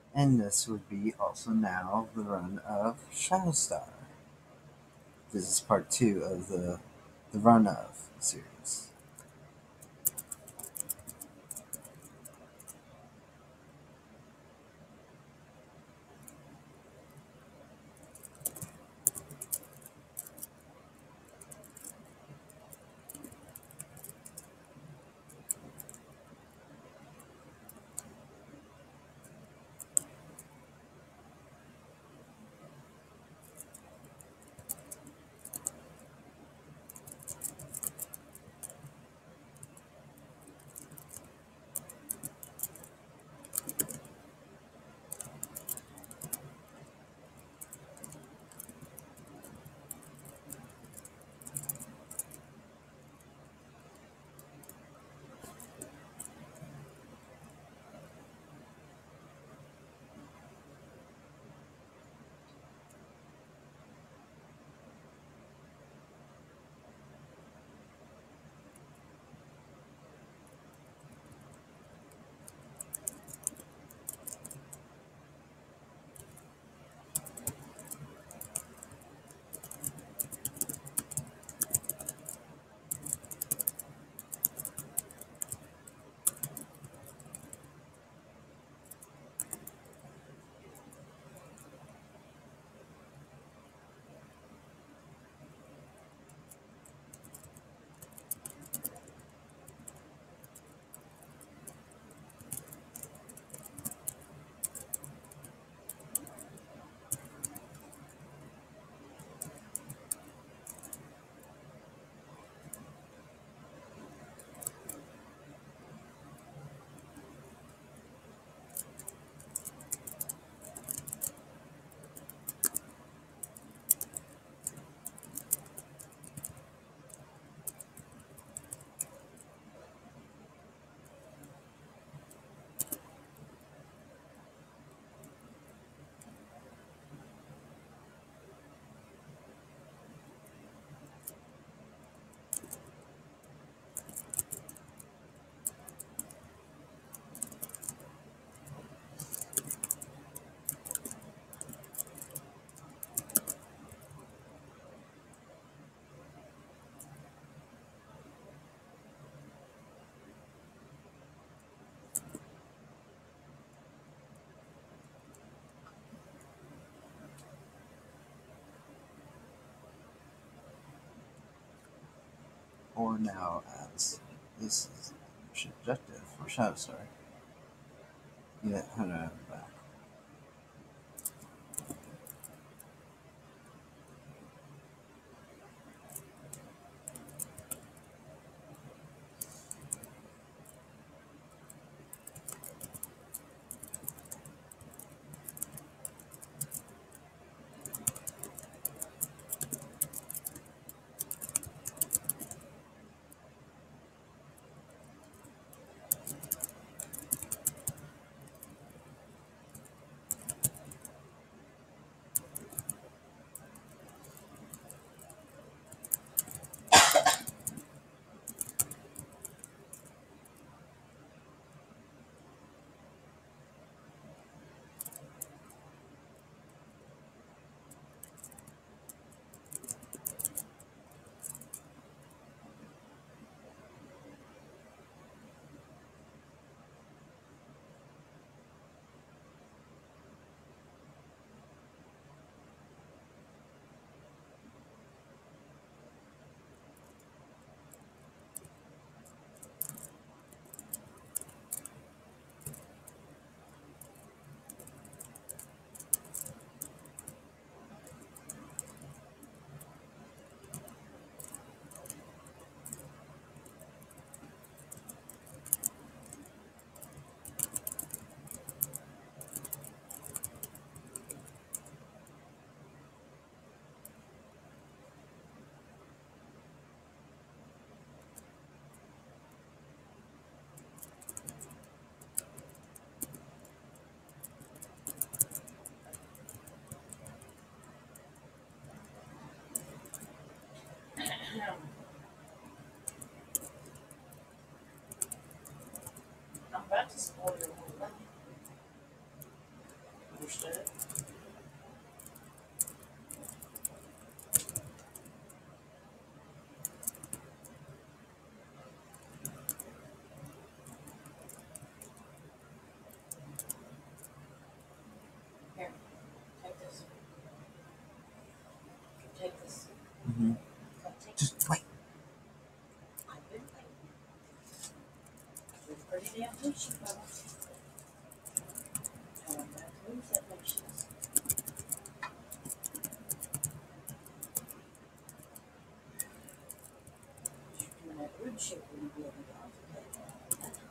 And this would be also now the run of Shadowstar. This is part two of the run of series. Or now as this is the mission objective for Shadowstar. Yeah, hold on, back. I'm about to spoil your whole life. Understood. Here, take this. Take this. Mm-hmm. Take Just wait. I've been waiting. You're pretty damn patient, Bubba. And I'm going to lose that patience. You're doing that root shape when you be able to occupy that.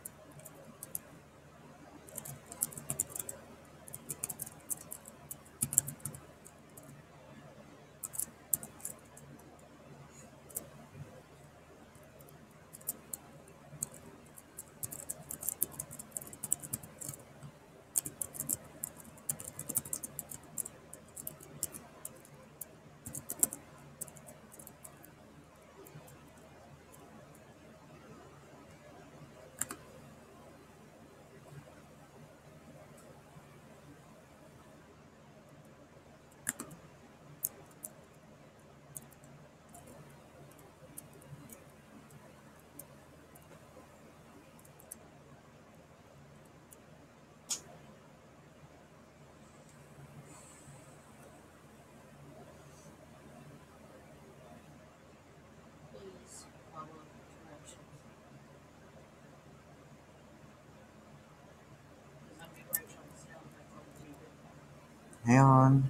Please follow directions. Because I'm getting ready to try to sell that on TV. Hang on.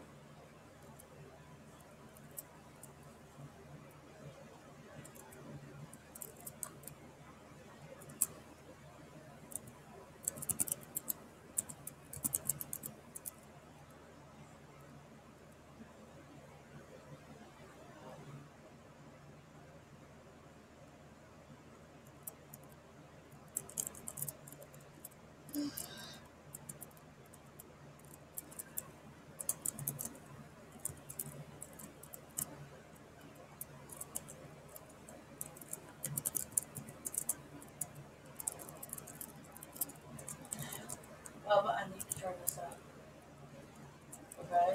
Bubba, I need to turn this up. Okay?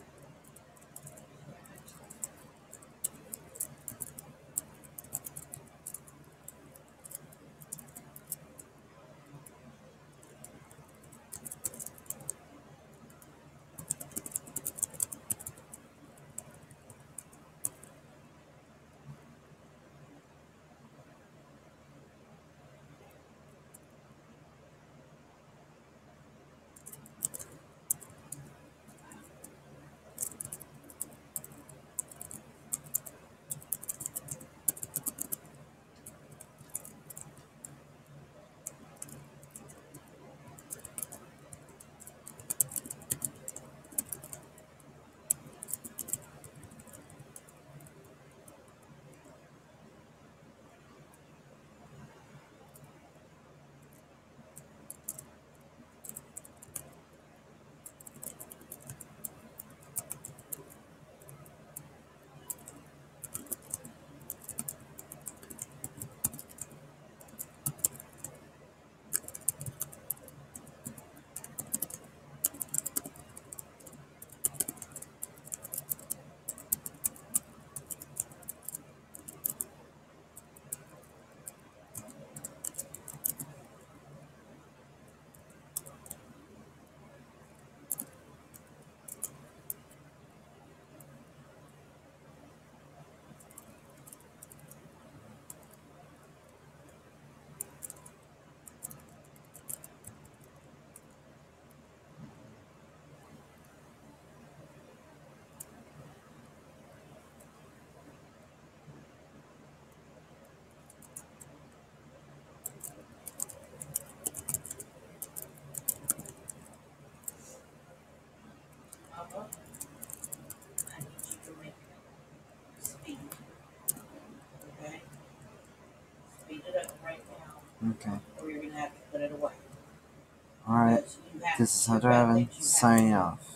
Bubba, I need you to make speed. Okay? Speed it up right now, Okay. or you're going to have to put it away. Alright. Because you have This is to Hunter do bad Evan things you have to signing do. off.